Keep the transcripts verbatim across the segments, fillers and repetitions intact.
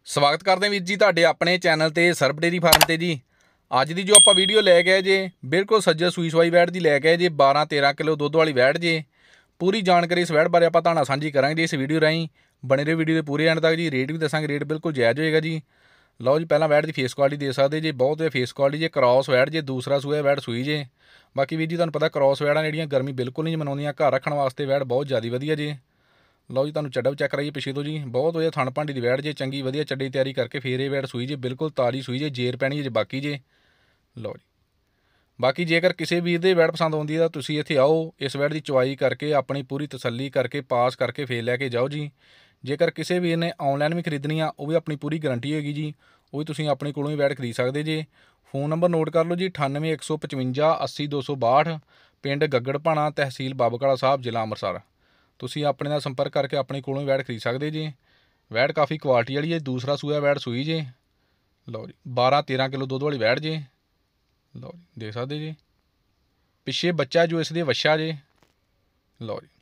ਸਵਾਗਤ ਕਰਦੇ ਹਾਂ ਵੀਰ ਜੀ ਤੁਹਾਡੇ ਆਪਣੇ ਚੈਨਲ ਤੇ ਸਰਬ ਡੇਅਰੀ ਫਾਰਮ ਤੇ ਜੀ। ਅੱਜ ਦੀ ਜੋ ਆਪਾਂ ਵੀਡੀਓ ਲੈ ਕੇ ਆਏ ਜੇ ਬਿਲਕੁਲ ਸੱਜਰ ਸੂਈ ਸਵਾਈ ਵੈੜ ਦੀ ਲੈ ਕੇ ਆਏ ਜੇ ਬਾਰਾਂ तेरह किलो ਦੁੱਧ ਵਾਲੀ ਵੈੜ ਜੇ। ਪੂਰੀ ਜਾਣਕਾਰੀ ਇਸ ਵੈੜ ਬਾਰੇ ਆਪਾਂ ਤੁਹਾਡੇ ਨਾਲ ਸਾਂਝੀ ਕਰਾਂਗੇ ਜੀ ਇਸ ਵੀਡੀਓ ਰਾਹੀਂ। ਬਣੇ ਰਹੋ ਵੀਡੀਓ ਦੇ ਪੂਰੇ ਐਂਡ ਤੱਕ ਜੀ। ਰੇਟ ਵੀ ਦੱਸਾਂਗੇ, ਰੇਟ ਬਿਲਕੁਲ ਜਾਇਜ਼ ਹੋਏਗਾ ਜੀ। ਲਓ ਜੀ, ਪਹਿਲਾਂ ਵੈੜ ਦੀ ਫੇਸ ਕੁਆਲਿਟੀ ਦੇ ਸਕਦੇ ਜੇ, ਬਹੁਤ ਵਧੀਆ ਫੇਸ ਕੁਆਲਿਟੀ ਜੇ। ਕ੍ਰੋਸ ਵੈੜ ਜੇ, ਦੂਸਰਾ ਸੂਆ ਵੈੜ ਸੂਈ ਜੇ। ਬਾਕੀ ਵੀਰ ਜੀ ਤੁਹਾਨੂੰ ਪਤਾ ਕ੍ਰੋਸ ਵੈੜਾਂ ਜਿਹੜੀਆਂ ਗਰਮੀ ਬਿਲਕੁਲ ਨਹੀਂ ਮਨਾਉਂਦੀਆਂ, ਘਰ ਰੱਖਣ ਵਾਸਤੇ ਵੈੜ ਬਹੁਤ ਜ਼ਿਆਦਾ ਵਧੀਆ ਜੇ। ਲਓ ਜੀ, ਤੁਹਾਨੂੰ ਚੱਡਾ ਵੀ ਚੈੱਕ ਕਰਾਈਏ ਪਿੱਛੇ ਤੋਂ ਜੀ। ਬਹੁਤ ਵਧੀਆ ਥਣ ਭਾਂਡੀ ਦੀ ਵੈੜ ਜੇ, ਚੰਗੀ ਵਧੀਆ ਚੱਡੇ ਤਿਆਰੀ ਕਰਕੇ ਫੇਰ ਇਹ ਵੈੜ ਸੂਈ ਜੇ। ਬਿਲਕੁਲ ਤਾਜ਼ੀ ਸੂਈ ਜੇ, ਜੇਰ ਪੈਣੀ ਜੇ ਬਾਕੀ ਜੇ। ਲਓ ਜੀ, ਬਾਕੀ ਜੇਕਰ ਕਿਸੇ ਵੀਰ ਦੇ ਵੈੜ ਪਸੰਦ ਆਉਂਦੀ ਹੈ ਤਾਂ ਤੁਸੀਂ ਇੱਥੇ ਆਓ, ਇਸ ਵੈੜ ਦੀ ਚੁਆਈ ਕਰਕੇ ਆਪਣੀ ਪੂਰੀ ਤਸੱਲੀ ਕਰਕੇ ਪਾਸ ਕਰਕੇ ਫੇਰ ਲੈ ਕੇ ਜਾਓ ਜੀ। ਜੇਕਰ ਕਿਸੇ ਵੀਰ ਨੇ ਆਨਲਾਈਨ ਵੀ ਖਰੀਦਣੀ ਆ, ਉਹ ਵੀ ਆਪਣੀ ਪੂਰੀ ਗਰੰਟੀ ਹੋਏਗੀ ਜੀ। ਉਹ ਵੀ ਤੁਸੀਂ ਆਪਣੇ ਕੋਲੋਂ ਹੀ ਵੈੜ ਖਰੀਦ ਸਕਦੇ ਜੇ। ਫੋਨ ਨੰਬਰ ਨੋਟ ਕਰ ਲਓ ਜੀ, ਅਠਾਨਵੇਂ ਇੱਕ ਸੌ ਪਚਵੰਜਾ ਅੱਸੀ ਦੋ ਸੌ ਬਾਹਠ। ਪਿੰਡ ਗੱਗੜਪਾਣਾ, ਤਹਿਸੀਲ ਬਾਬੂਕਾਲਾ ਸਾਹਿਬ, ਜ਼ਿਲ੍ਹਾ ਅੰਮ੍ਰਿਤਸਰ। ਤੁਸੀਂ ਆਪਣੇ ਨਾਲ ਸੰਪਰਕ ਕਰਕੇ ਆਪਣੇ ਕੋਲੋਂ ਹੀ ਵੈੜ ਖਰੀਦ ਸਕਦੇ ਜੀ। ਵੈੜ ਕਾਫੀ ਕੁਆਲਿਟੀ ਵਾਲੀ ਹੈ, ਦੂਸਰਾ ਸੂਆ ਵੈੜ ਸੂਈ ਜੇ। ਲਓ ਜੀ, ਬਾਰਾਂ तेरह किलो ਦੁੱਧ ਵਾਲੀ ਵੈੜ ਜੇ। ਲਓ ਜੀ, ਦੇਖ ਸਕਦੇ ਜੀ। ਪਿੱਛੇ ਬੱਚਾ ਜੋ ਇਸ ਦੇ ਵੱਛਾ ਜੇ। ਲਓ ਜੀ,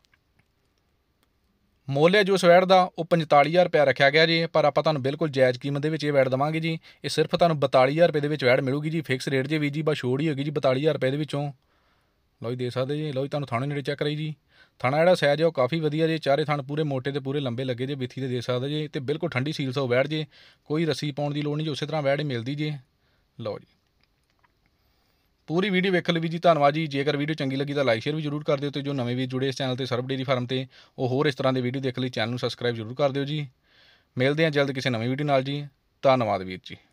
ਮੁੱਲ ਹੈ ਜੋ ਇਸ ਵੈੜ ਦਾ ਉਹ ਪੰਤਾਲੀ ਹਜ਼ਾਰ ਰੁਪਇਆ ਰੱਖਿਆ ਗਿਆ ਜੀ। ਪਰ ਆਪਾਂ ਤੁਹਾਨੂੰ ਬਿਲਕੁਲ ਜਾਇਜ਼ ਕੀਮਤ ਦੇ ਵਿੱਚ ਇਹ ਵੈੜ ਦੇਵਾਂਗੇ ਜੀ। ਇਹ ਸਿਰਫ ਤੁਹਾਨੂੰ ਬਤਾਲੀ ਹਜ਼ਾਰ ਰੁਪਏ ਦੇ ਵਿੱਚ ਵੈੜ ਮਿਲੂਗੀ ਜੀ। ਫਿਕਸ ਰੇਟ ਜੇ ਵੀਰ ਜੀ, ਬਸ ਛੋੜ ਹੀ ਹੋਗੀ ਜੀ ਬਤਾਲੀ ਹਜ਼ਾਰ ਰੁਪਏ ਦੇ ਵਿੱਚੋਂ। ਲਓ ਜੀ, ਦੇਖ ਸਕਦੇ ਜੀ। ਲਓ ਜੀ, ਤੁਹਾਨੂੰ ਥਾਣੇ ਨੇੜੇ ਚੈੱਕ ਕਰਾਈ ਜੀ। ਥਾਣਾ ਜਿਹੜਾ ਸਾਈਜ਼ ਹੈ ਉਹ ਕਾਫੀ ਵਧੀਆ ਜੇ। ਚਾਰੇ ਥਣ ਪੂਰੇ ਮੋਟੇ ਤੇ ਪੂਰੇ ਲੰਬੇ ਲੱਗੇ ਜੇ, ਬਿੱਥੀ ਤੇ ਦੇ ਸਕਦੇ ਜੇ। ਤੇ ਬਿਲਕੁਲ ਠੰਡੀ ਸੀਲ ਸੋ ਵੈੜ ਜੇ, ਕੋਈ ਰੱਸੀ ਪਾਉਣ ਦੀ ਲੋੜ ਨਹੀਂ ਜੀ, ਉਸੇ ਤਰ੍ਹਾਂ ਵੈੜ ਹੀ ਮਿਲਦੀ ਜੇ। ਲਓ ਜੀ, ਪੂਰੀ ਵੀਡੀਓ ਵੇਖਣ ਲਈ ਵੀ ਜੀ ਧੰਨਵਾਦ ਜੀ। ਜੇਕਰ ਵੀਡੀਓ ਚੰਗੀ ਲੱਗੀ ਤਾਂ ਲਾਈਕ ਸ਼ੇਅਰ ਵੀ ਜ਼ਰੂਰ ਕਰ ਦਿਓ। ਤੇ ਜੋ ਨਵੇਂ ਵੀਰ ਜੁੜੇ ਇਸ ਚੈਨਲ ਤੇ ਸਰਬ ਡੇਅਰੀ ਫਾਰਮ ਤੇ, ਉਹ ਹੋਰ ਇਸ ਤਰ੍ਹਾਂ ਦੇ ਵੀਡੀਓ ਦੇਖਣ ਲਈ ਚੈਨਲ ਨੂੰ ਸਬਸਕ੍ਰਾਈਬ ਜ਼ਰੂਰ ਕਰ ਦਿਓ ਜੀ। ਮਿਲਦੇ ਹਾਂ ਜਲਦ ਕਿਸੇ ਨਵੀਂ ਵੀਡੀਓ ਨਾਲ ਜੀ। ਧੰਨਵਾਦ ਵੀਰ ਜੀ।